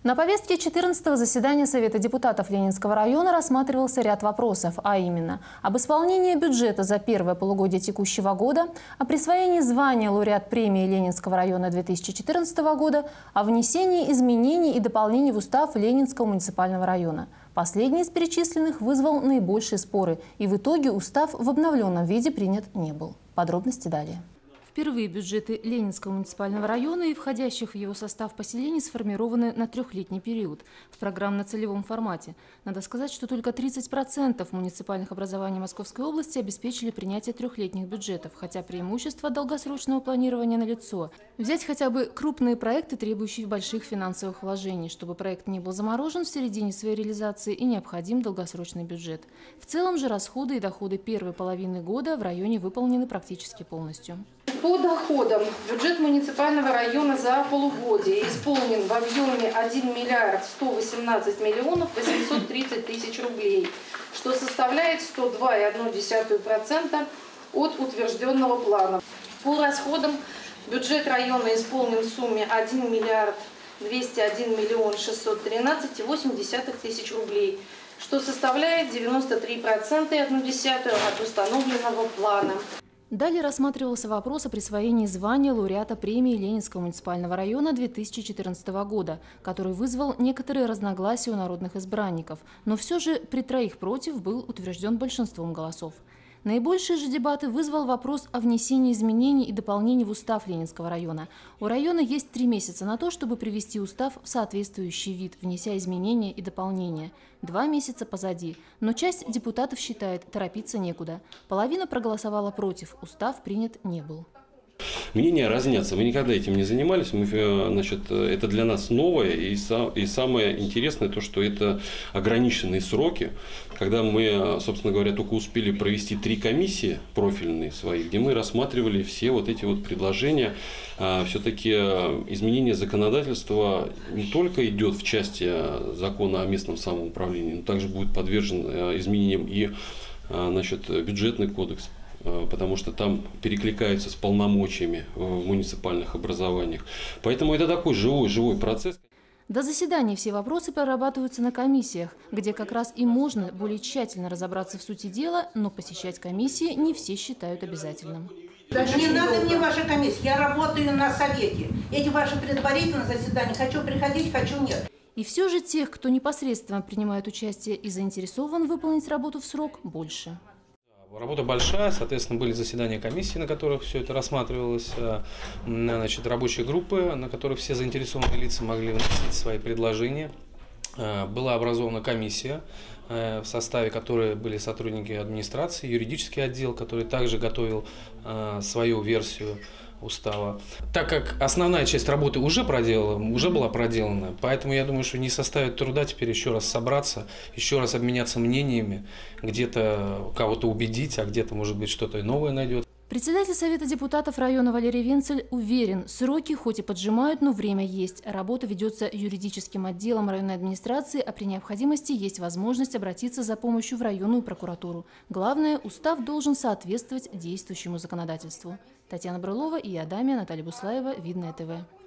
На повестке 14-го заседания Совета депутатов Ленинского района рассматривался ряд вопросов, а именно об исполнении бюджета за первое полугодие текущего года, о присвоении звания лауреат премии Ленинского района 2014 года, о внесении изменений и дополнений в устав Ленинского муниципального района. Последний из перечисленных вызвал наибольшие споры, и в итоге устав в обновленном виде принят не был. Подробности далее. Впервые бюджеты Ленинского муниципального района и входящих в его состав поселений сформированы на трехлетний период в программно-целевом формате. Надо сказать, что только 30% муниципальных образований Московской области обеспечили принятие трехлетних бюджетов, хотя преимущество долгосрочного планирования налицо. Взять хотя бы крупные проекты, требующие больших финансовых вложений. Чтобы проект не был заморожен в середине своей реализации, и необходим долгосрочный бюджет. В целом же расходы и доходы первой половины года в районе выполнены практически полностью. По доходам бюджет муниципального района за полугодие исполнен в объеме 1 миллиард 118 миллионов 830 тысяч рублей, что составляет 102,1% от утвержденного плана. По расходам бюджет района исполнен в сумме 1 миллиард 201 миллион 613,8 тысяч рублей, что составляет 93,1% от установленного плана. Далее рассматривался вопрос о присвоении звания лауреата премии Ленинского муниципального района 2014 года, который вызвал некоторые разногласия у народных избранников, но все же при 3 против был утвержден большинством голосов. Наибольшие же дебаты вызвал вопрос о внесении изменений и дополнений в устав Ленинского района. У района есть 3 месяца на то, чтобы привести устав в соответствующий вид, внеся изменения и дополнения. 2 месяца позади. Но часть депутатов считает, торопиться некуда. Половина проголосовала против, устав принят не был. Мнения разнятся. Мы никогда этим не занимались. Это для нас новое. И самое интересное то, что это ограниченные сроки. Когда мы, собственно говоря, только успели провести 3 комиссии профильные свои, где мы рассматривали все вот эти вот предложения. Все-таки изменение законодательства не только идет в части закона о местном самоуправлении, но также будет подвержен изменениям и бюджетный кодекс, потому что там перекликаются с полномочиями в муниципальных образованиях. Поэтому это такой живой процесс. До заседания все вопросы прорабатываются на комиссиях, где как раз и можно более тщательно разобраться в сути дела, но посещать комиссии не все считают обязательным. Не надо мне ваша комиссия, я работаю на совете. Эти ваши предварительные заседания, хочу приходить, хочу нет. И все же тех, кто непосредственно принимает участие и заинтересован выполнить работу в срок, больше. Работа большая, соответственно, были заседания комиссии, на которых все это рассматривалось, рабочие группы, на которых все заинтересованные лица могли вносить свои предложения. Была образована комиссия, в составе которой были сотрудники администрации, юридический отдел, который также готовил свою версию устава. Так как основная часть работы уже была проделана, поэтому я думаю, что не составит труда теперь еще раз собраться, еще раз обменяться мнениями, где-то кого-то убедить, а где-то, может быть, что-то новое найдет. Председатель Совета депутатов района Валерий Венцель уверен, сроки хоть и поджимают, но время есть. Работа ведется юридическим отделом районной администрации, а при необходимости есть возможность обратиться за помощью в районную прокуратуру. Главное, устав должен соответствовать действующему законодательству. Татьяна Брылова и Адамия, Наталья Буслаева, Видное ТВ.